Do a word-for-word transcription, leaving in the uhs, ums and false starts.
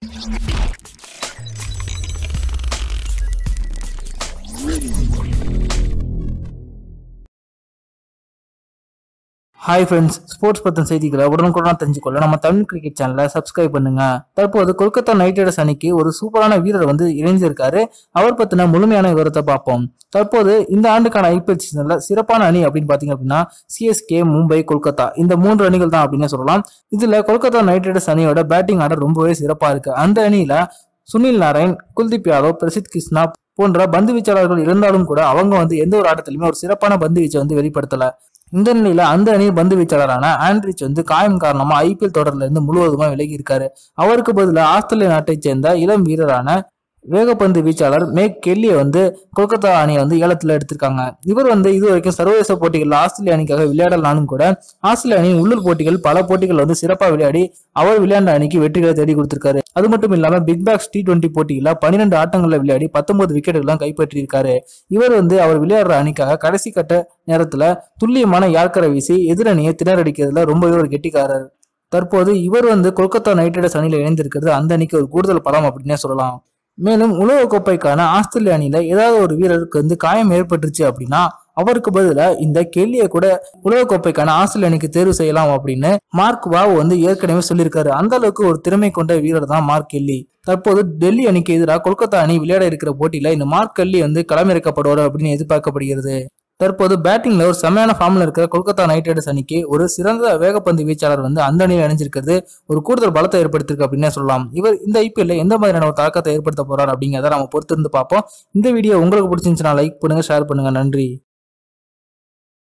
Hi friends, sports பத்தின செய்திகளை உடனுக்குடன் தெரிஞ்சுக்கொள்ள நம்ம தமிழ் கிரிக்கெட் சேனலை சப்ஸ்கிரைப் பண்ணுங்க. தற்போது கொல்கத்தா நைட் ரைடர்ஸ் அணிக்கு ஒரு சூப்பரான வீரர் வந்து இணைஞ்சிருக்காரு. அவர் பத்தின முழுமையான விவரத்தை பார்ப்போம். தற்போது இந்த ஆண்டுக்கான ஐபிஎல் சீசன்ல சிறப்பான அணி அப்படின்னு பாத்தீங்க அப்படின்னா சிஎஸ்கே, மும்பை, கொல்கத்தா இந்த மூன்று அணிகள் தான் அப்படின்னு சொல்லலாம். இதுல கொல்கத்தா நைட் ரைடர்ஸ் அணியோட பேட்டிங் ஆர்டர் ரொம்பவே சிறப்பா இருக்கு. அந்த அணியில சுனில் நாராயண், குல்தீப் யாதவ், பிரசித் கிருஷ்ணா போன்ற பந்து வீச்சாளர்கள் இருந்தாலும் கூட அவங்க வந்து எந்த ஒரு ஆட்டத்திலுமே ஒரு சிறப்பான பந்து வீச்சை வந்து வெளிப்படுத்தல. இந்த நிலையில அந்த அணி பந்து வீச்சாளரான ஆண்ட்ரிச் வந்து காயம் காரணமா ஐபிஎல் தொடர்ல இருந்து முழுவதுமா விலகி இருக்காரு. அவருக்கு பதிலாக ஆஸ்திரேலிய நாட்டை சேர்ந்த இளம் வீரரான வேகப்பந்து வீச்சாளர் மேக் கெல்லியை வந்து கொல்கத்தா அணியை வந்து ஏலத்துல எடுத்திருக்காங்க. இவர் வந்து இது வரைக்கும் சர்வதேச போட்டிகள் ஆஸ்திரேலிய அணிக்காக விளையாடலானும் கூட ஆஸ்திரேலிய அணியின் உள்ளூர் போட்டிகள் பல போட்டிகள் வந்து சிறப்பா விளையாடி அவர் விளையாண்ட அணிக்கு வெற்றிகளை தேடி கொடுத்திருக்காரு. அது மட்டும் இல்லாம பிக் பாக்ஸ் டி டுவெண்டி போட்டியில பன்னிரெண்டு ஆட்டங்கள்ல விளையாடி பத்தொன்பது விக்கெட்டுகளும் கைப்பற்றி இருக்காரு. இவர் வந்து அவர் விளையாடுற அணிக்காக கடைசி கட்ட நேரத்துல துல்லியமான யார்கரை வீசி எதிரணியை திணறடிக்கிறதுல ரொம்பவே ஒரு கெட்டிக்காரர். தற்போது இவர் வந்து கொல்கத்தா நைட் ரைடர்ஸ் அணியில இணைந்திருக்கிறது அந்த அணிக்கு ஒரு கூடுதல் பலம் அப்படின்னே சொல்லலாம். மேலும் உலக கோப்பைக்கான ஆஸ்திரேலிய அணியில ஏதாவது ஒரு வீரருக்கு வந்து காயம் ஏற்பட்டுருச்சு அப்படின்னா அவருக்கு பதிலா இந்த கெல்லியை கூட உலக கோப்பைக்கான ஆஸ்திரேலிய அணிக்கு தேர்வு செய்யலாம் அப்படின்னு மார்க் வாவ் வந்து ஏற்கனவே சொல்லியிருக்காரு. அந்த அளவுக்கு ஒரு திறமை கொண்ட வீரர் தான் மார்க் கெல்லி. தற்போது டெல்லி அணிக்கு எதிராக கொல்கத்தா அணி விளையாட இருக்கிற போட்டியில இந்த மார்க் கெல்லி வந்து களமிறக்கப்படுவார் அப்படின்னு எதிர்பார்க்கப்படுகிறது. தற்போது பேட்டிங்ல ஒரு செமையான ஃபார்ம்ல இருக்கிற கொல்கத்தா நைட் ரைடர்ஸ் அணிக்கு ஒரு சிறந்த வேகப்பந்து வீச்சாளர் வந்து அந்த அணியில் இணைஞ்சிருக்கிறது ஒரு கூடுதல் பலத்தை ஏற்படுத்திருக்கு அப்படின்னே சொல்லலாம். இவர் இந்த ஐபிஎல்ல எந்த மாதிரியான ஒரு தாக்கத்தை ஏற்படுத்த போறார் அப்படிங்கிறத நம்ம பொறுத்திருந்து பார்ப்போம். இந்த வீடியோ உங்களுக்கு பிடிச்சிருந்துச்சுன்னா லைக் பண்ணுங்க, ஷேர் பண்ணுங்க. நன்றி.